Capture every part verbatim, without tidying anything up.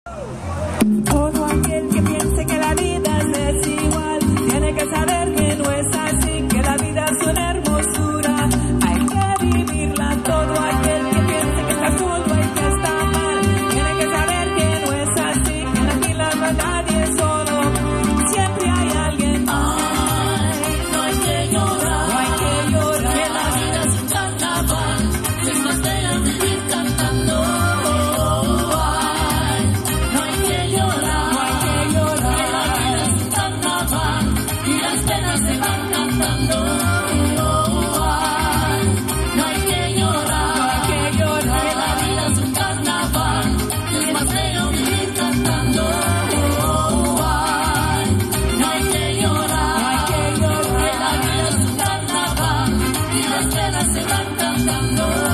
Todo aquel que piense que la vida es desigual tiene que saber que no es así, que la vida es una hermosura, hay que vivirla. Todo aquel que piense que está solo y que está mal tiene que saber que no es así, que en la fila no hay nadie solo, siempre hay alguien. Ay, no hay que llorar, No hay que llorar, que la vida es un carnaval, que es más bello vivir cantando. Ay, no hay que llorar, no hay que llorar, que la vida es un carnaval y las penas se van cantando. Ay, no hay que llorar, no hay que que llorar, la vida es un carnaval, que es más bello vivir cantando. Ay, no hay que llorar, no hay que llorar. que la vida es un carnaval y las penas se van cantando.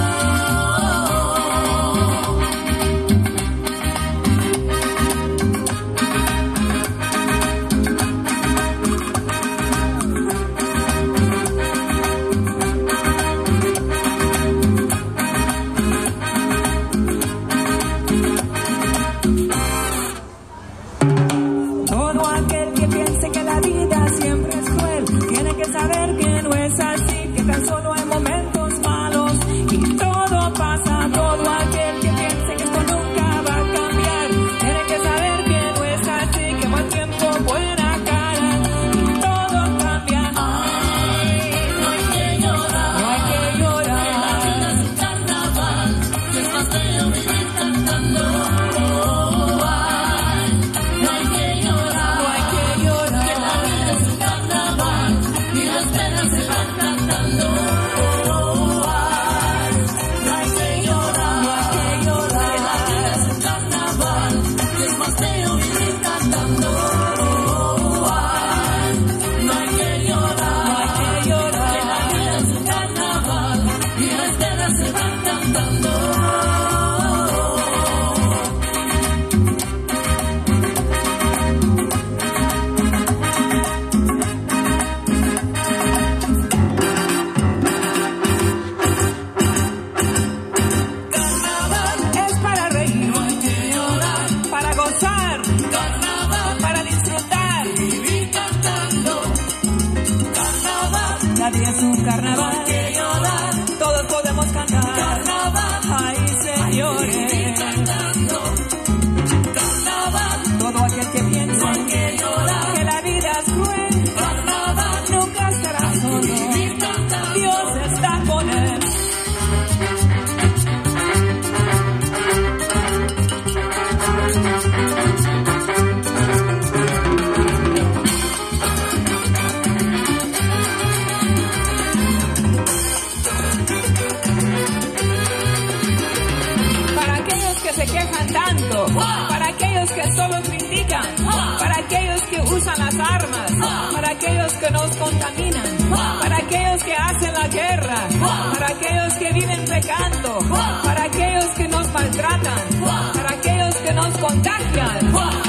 Todo aquel que piense que la vida siempre es cruel tiene que saber que no es así, que tan solo hay momentos malos y todo pasa. Todo aquel que piense que esto nunca va a cambiar tiene que saber que no es así, que buen tiempo, buena cara y todo cambia. Ay, no hay que llorar, No hay que que la llorar, vida es un carnaval, que es más bello vivir cantando. Ay, no hay que llorar, no hay que llorar, que la vida es un carnaval y las penas se van cantando. Ay, no hay que llorar, no hay que llorar, que la vida es un carnaval, que es más bello vivir cantando. Ay, no hay que llorar, no hay que que llorar. la vida es un carnaval y las penas se van cantando. Carnaval es para reír, No hay que llorar, para gozar, carnaval, para disfrutar. vivir cantando. Carnaval, La vida es un no carnaval, hay que llorar, todos podemos cantar. carnaval, Ay, vivir señores, cantando. Carnaval, todo aquel que no piensa hay que llorar, que la vida es cruel carnaval, nunca estará solo. vivir cantando. Dios está con él. Para aquellos que se quejan tanto, para aquellos que solo critican, para aquellos que usan las armas, para aquellos que nos contaminan, para aquellos que hacen la guerra, para aquellos que viven pecando, para aquellos que nos maltratan, para aquellos que nos contagian.